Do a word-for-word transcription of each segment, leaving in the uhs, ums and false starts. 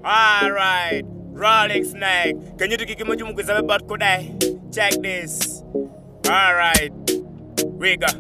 Alright, Rolling Snake. Can you do Jamugisa about today? Check this. Alright, we go.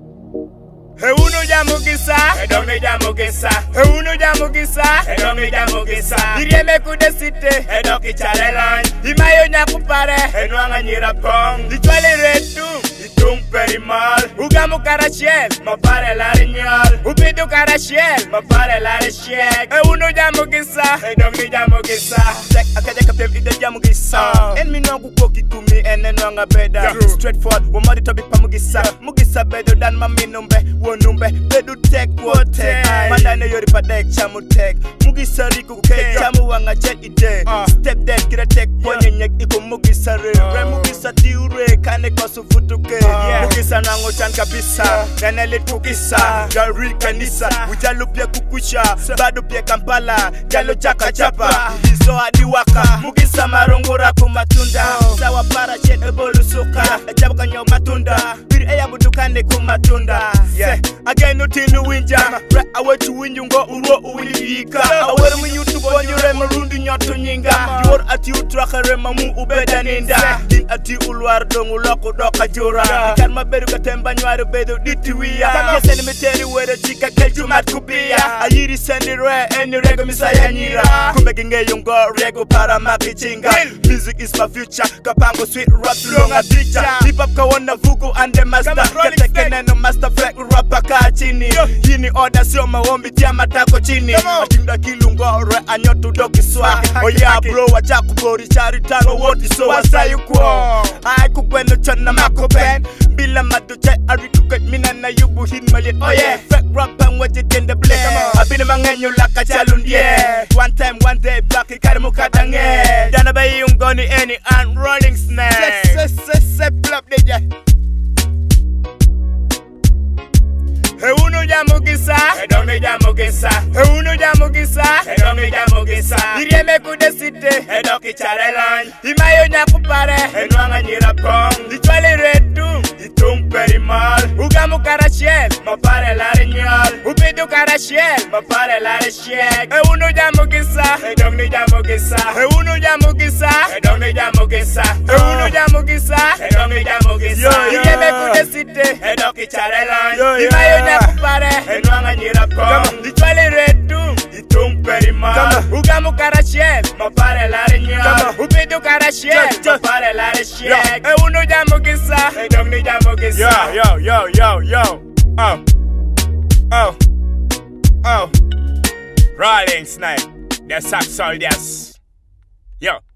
Hey, uno Jamugisa, hey, don't me Jamugisa. Hey, uno Jamugisa, hey, don't me Jamugisa. Irieme kude city, hey, don't ki challenge. Imayo nyakupare, hey, nuanga nyira pong. Itwale retu, itung perimal. Ugamu karashel, mapare la rinyal. Ubidu karashel, mapare la rishek. Hey, uno Jamugisa, hey, don't me Jamugisa. Check, akaja kaptem ide Jamugisa. En mi nongu koki kumi, ene nuanga beda. Straightforward, wamadi tobi pa Mugisa. Mugisa bedo dan maminumbe. Wonumbe, bedu tek wotek. Mandane yori padek chamu tek. Mugisa riku ke chamu wanga jet ide. Step dead kira tek ponye nyek iko Mugisa re. Re Mugisa tiure kane kosu futuke. Mugisa nango chan kabisa. Nene lit kukisa. Jari kanisa. Ujalu pia kukusha. Badu pia Kampala. Jalo chaka chapa. Hizo adiwaka. Mugisa marungura kumatunda. Sawa para chet ebolu suka. Ejabu kanyo matunda. Biri eya budukane kumatunda. Yeah, again no tin winja. Right away to win you go uro uwilika. Awere mu YouTube on you remarundi nyoto nyinga. Yor ati utrakare mamu ubeda ninda. Din ati ulwar dongu loko doka jura. Kan mabedu katemba nywaru bedu ditiwia. Yeseni meteri were chika kelju mat kubia. Ayiri sendi re eni rego misaya nyira. Kumbe nge yungo rego para makichinga. Music is my future. Kapango sweet rap longa teacher. Hip hop kawana vugu and the master. Ketekene no master flex rapa kaa chini. Hini order sio maombi tia matako chini. Atinda kilungo re anyotu doki swa. Oh yeah bro wacha kubori chari tano woti so wasayu kuo. Ay kukweno chana mako pen. Bila maduche arikuket mina na yubu hin malit. Oh yeah fake rap and what it in the blend. Abine mangenyo laka chalun yeah. One time one day back ikari mukadange. Dana bayi yung goni any and Rolling Snake. Se se se se plop deja. Hey, uno Jamugisa, hey, don't me Jamugisa. Hey, uno Jamugisa, hey, don't me Jamugisa. Irieme kude city, hey, don't ki challenge. Imayo nyakupare, hey, nuanga nyira pong. Itwale retu, itung perimal. Ugamu karashel, mapare la rinyal. Ubidu karashel, mapare la rishek. Hey, uno Jamugisa, hey, don't me Jamugisa. Hey, uno Jamugisa, hey, don't me Jamugisa. Hey, uno Jamugisa, hey, don't me Jamugisa. Irieme kude city, hey, don't ki challenge. Imayo kupare enwanga nyira pong Itwale retu itung perimal Ugamu karashel mapare la rinyal Ubidu karashel mapare la rishek E uno Jamugisa E dong ni Jamugisa Yo yo yo yo yo Oh Oh Oh Rolling Snake The Sack Soldiers Yo